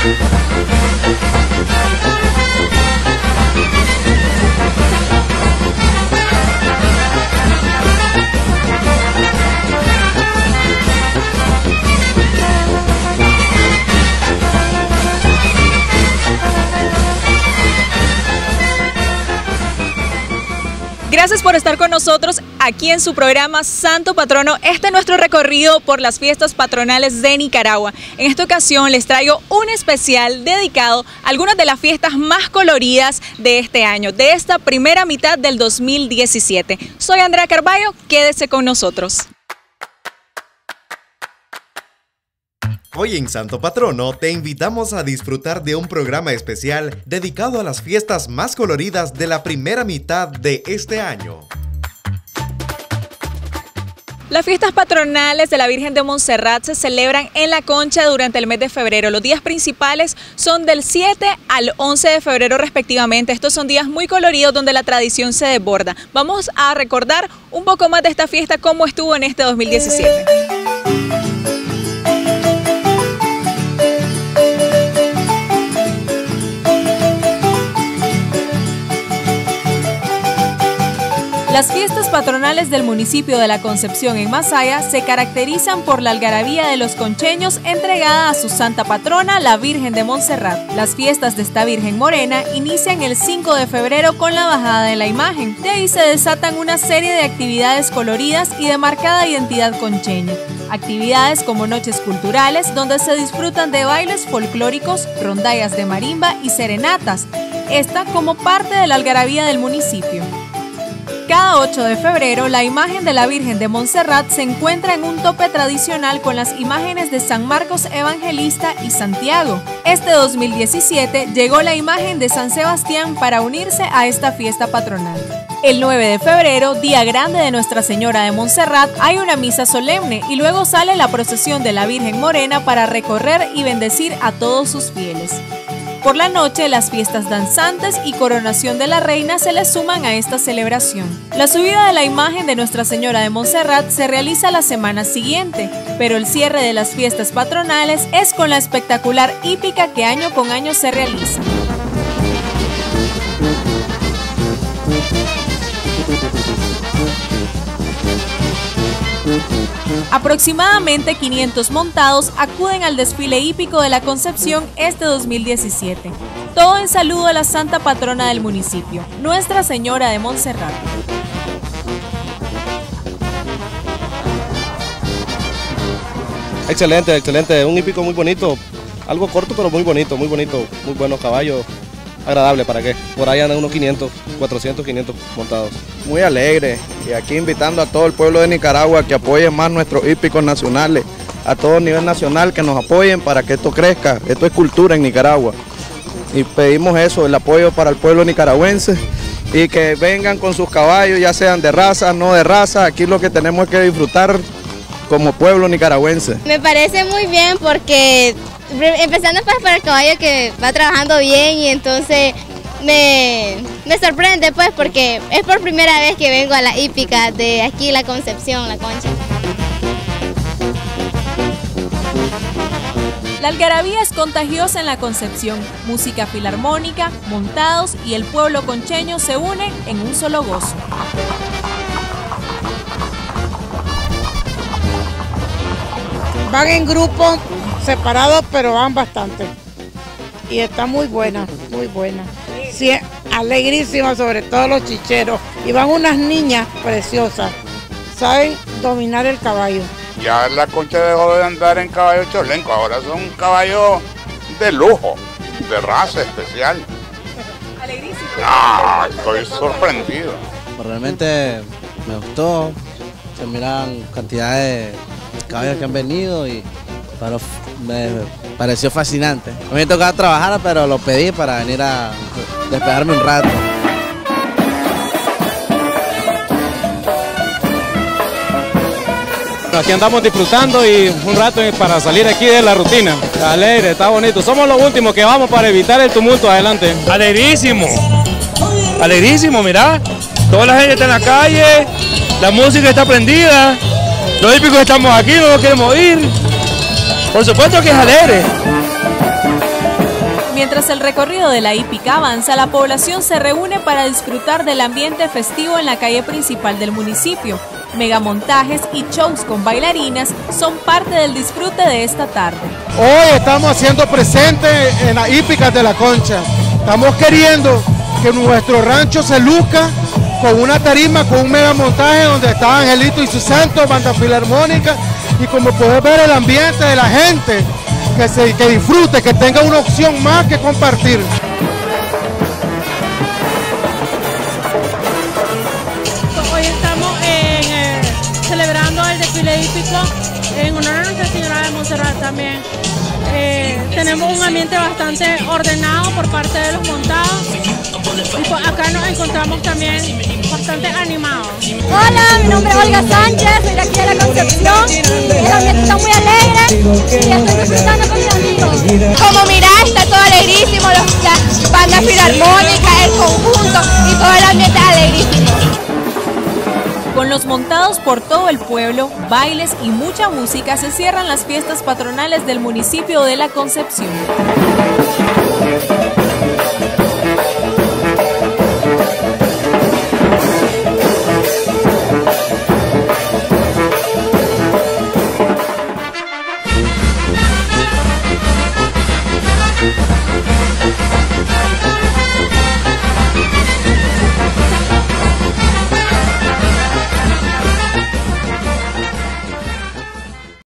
Gracias por estar con nosotros aquí en su programa Santo Patrono. Este es nuestro recorrido por las fiestas patronales de Nicaragua. En esta ocasión les traigo un especial dedicado a algunas de las fiestas más coloridas de este año, de esta primera mitad del 2017. Soy Andrea Carballo, quédese con nosotros. Hoy en Santo Patrono te invitamos a disfrutar de un programa especial dedicado a las fiestas más coloridas de la primera mitad de este año. Las fiestas patronales de la Virgen de Montserrat se celebran en La Concha durante el mes de febrero. Los días principales son del 7 al 11 de febrero respectivamente. Estos son días muy coloridos donde la tradición se desborda. Vamos a recordar un poco más de esta fiesta, cómo estuvo en este 2017. Las fiestas patronales del municipio de La Concepción en Masaya se caracterizan por la algarabía de los concheños entregada a su santa patrona, la Virgen de Montserrat. Las fiestas de esta Virgen Morena inician el 5 de febrero con la bajada de la imagen. De ahí se desatan una serie de actividades coloridas y de marcada identidad concheña. Actividades como noches culturales, donde se disfrutan de bailes folclóricos, rondallas de marimba y serenatas, esta como parte de la algarabía del municipio. Cada 8 de febrero, la imagen de la Virgen de Montserrat se encuentra en un tope tradicional con las imágenes de San Marcos Evangelista y Santiago. Este 2017 llegó la imagen de San Sebastián para unirse a esta fiesta patronal. El 9 de febrero, día grande de Nuestra Señora de Montserrat, hay una misa solemne y luego sale la procesión de la Virgen Morena para recorrer y bendecir a todos sus fieles. Por la noche, las fiestas danzantes y coronación de la reina se le suman a esta celebración. La subida de la imagen de Nuestra Señora de Montserrat se realiza la semana siguiente, pero el cierre de las fiestas patronales es con la espectacular hípica que año con año se realiza. Aproximadamente 500 montados acuden al desfile hípico de La Concepción este 2017. Todo en saludo a la santa patrona del municipio, Nuestra Señora de Montserrat. Excelente, excelente, un hípico muy bonito, algo corto pero muy bonito, muy buenos caballos, agradable, ¿para qué? Por ahí andan unos 500, 400, 500 montados. Muy alegre, y aquí invitando a todo el pueblo de Nicaragua que apoye más nuestros hípicos nacionales, a todo nivel nacional que nos apoyen para que esto crezca. Esto es cultura en Nicaragua y pedimos eso, el apoyo para el pueblo nicaragüense y que vengan con sus caballos, ya sean de raza, no de raza. Aquí lo que tenemos es que disfrutar como pueblo nicaragüense. Me parece muy bien porque empezando pues por el caballo que va trabajando bien y entonces me sorprende pues porque es por primera vez que vengo a la hípica de aquí La Concepción, La Concha. La algarabía es contagiosa en La Concepción. Música filarmónica, montados y el pueblo concheño se unen en un solo gozo. Van en grupos separados, pero van bastante. Y está muy buena, muy buena. Sí, alegrísima, sobre todo los chicheros. Y van unas niñas preciosas, saben dominar el caballo. Ya La Concha dejó de andar en caballo cholenco, ahora son caballos de lujo, de raza especial. Alegrísimo. Ah, estoy sorprendido. Realmente me gustó, se miran cantidad de caballos que han venido y me pareció fascinante. A mí me tocaba trabajar, pero lo pedí para venir a despejarme un rato. Aquí andamos disfrutando y un rato para salir aquí de la rutina. Está alegre, está bonito. Somos los últimos que vamos para evitar el tumulto adelante. Alegrísimo, alegrísimo, mirá. Toda la gente está en la calle, la música está prendida, los hípicos estamos aquí, no nos queremos ir. Por supuesto que es alegre. Mientras el recorrido de la hípica avanza, la población se reúne para disfrutar del ambiente festivo en la calle principal del municipio. Megamontajes y shows con bailarinas son parte del disfrute de esta tarde. Hoy estamos haciendo presente en las hípicas de La Concha. Estamos queriendo que nuestro rancho se luzca con una tarima, con un megamontaje donde está Angelito y su santo, banda filarmónica, y como puedes ver el ambiente de la gente, que disfrute, que tenga una opción más que compartir. Hoy estamos celebrando el desfile hípico en honor a Nuestra Señora de Montserrat también. Tenemos un ambiente bastante ordenado por parte de los montados y pues acá nos encontramos también bastante animados. Hola, mi nombre es Olga Sánchez, soy de aquí de La Concepción. El ambiente está muy alegre y estoy disfrutando con mis amigos. Como mirá, está todo alegrísimo, las bandas filarmónicas, el conjunto y todo el ambiente alegrísimo. Con los montados por todo el pueblo, bailes y mucha música se cierran las fiestas patronales del municipio de La Concepción.